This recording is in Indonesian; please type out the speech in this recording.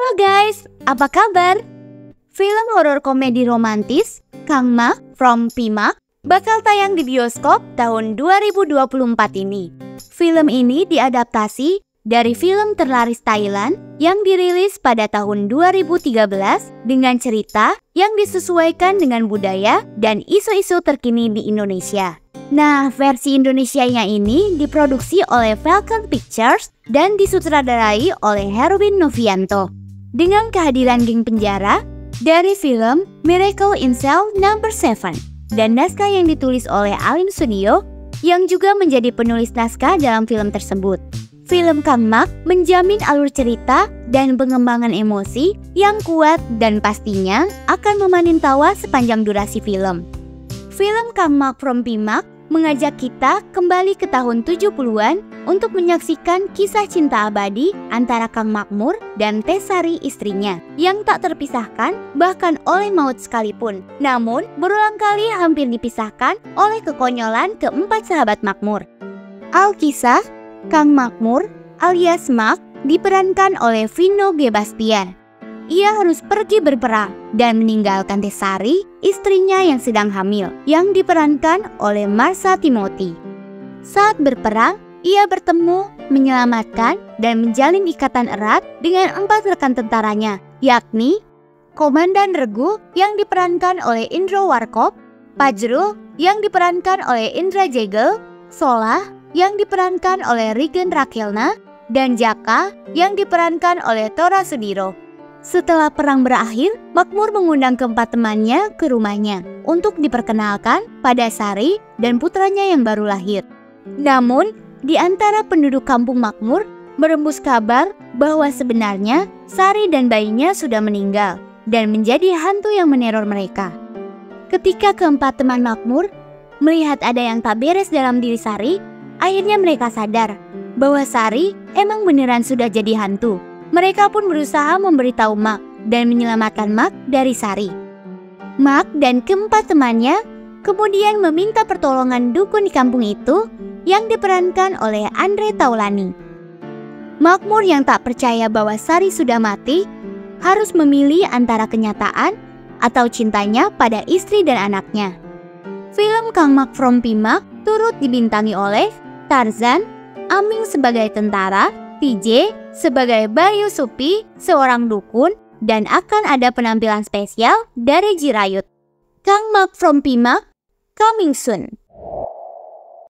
Halo guys, apa kabar? Film horor komedi romantis Kang Mak from P-Mak bakal tayang di bioskop tahun 2024 ini. Film ini diadaptasi dari film terlaris Thailand yang dirilis pada tahun 2013 dengan cerita yang disesuaikan dengan budaya dan isu-isu terkini di Indonesia. Nah, versi Indonesianya ini diproduksi oleh Falcon Pictures dan disutradarai oleh Herwin Novianto. Dengan kehadiran geng penjara dari film Miracle in Cell No. 7 dan naskah yang ditulis oleh Alim Studio yang juga menjadi penulis naskah dalam film tersebut. Film Kang Mak menjamin alur cerita dan pengembangan emosi yang kuat dan pastinya akan memanin tawa sepanjang durasi film. Film Kang Mak from P-Mak mengajak kita kembali ke tahun 70-an untuk menyaksikan kisah cinta abadi antara Kang Makmur dan Tesari istrinya yang tak terpisahkan bahkan oleh maut sekalipun. Namun berulang kali hampir dipisahkan oleh kekonyolan keempat sahabat Makmur. Alkisah, Kang Makmur alias Mak diperankan oleh Vino G. Bastian. Ia harus pergi berperang dan meninggalkan Tesari, istrinya yang sedang hamil, yang diperankan oleh Marsha Timothy. Saat berperang, ia bertemu, menyelamatkan, dan menjalin ikatan erat dengan 4 rekan tentaranya, yakni Komandan Regu yang diperankan oleh Indro Warkop, Pajrul yang diperankan oleh Indra Jegel, Solah yang diperankan oleh Rigen Rakelna, dan Jaka yang diperankan oleh Tora Sudiro. Setelah perang berakhir, Makmur mengundang keempat temannya ke rumahnya untuk diperkenalkan pada Sari dan putranya yang baru lahir. Namun, di antara penduduk kampung Makmur berembus kabar bahwa sebenarnya Sari dan bayinya sudah meninggal dan menjadi hantu yang meneror mereka. Ketika keempat teman Makmur melihat ada yang tak beres dalam diri Sari, akhirnya mereka sadar bahwa Sari emang beneran sudah jadi hantu. Mereka pun berusaha memberitahu Mak dan menyelamatkan Mak dari Sari. Mak dan keempat temannya kemudian meminta pertolongan dukun di kampung itu yang diperankan oleh Andre Taulani. Makmur yang tak percaya bahwa Sari sudah mati harus memilih antara kenyataan atau cintanya pada istri dan anaknya. Film Kang Mak from P-Mak turut dibintangi oleh Tarzan, Aming sebagai tentara, TJ sebagai Bayu Supi, seorang dukun, dan akan ada penampilan spesial dari Jirayut. Kang Mak from P-Mak, coming soon.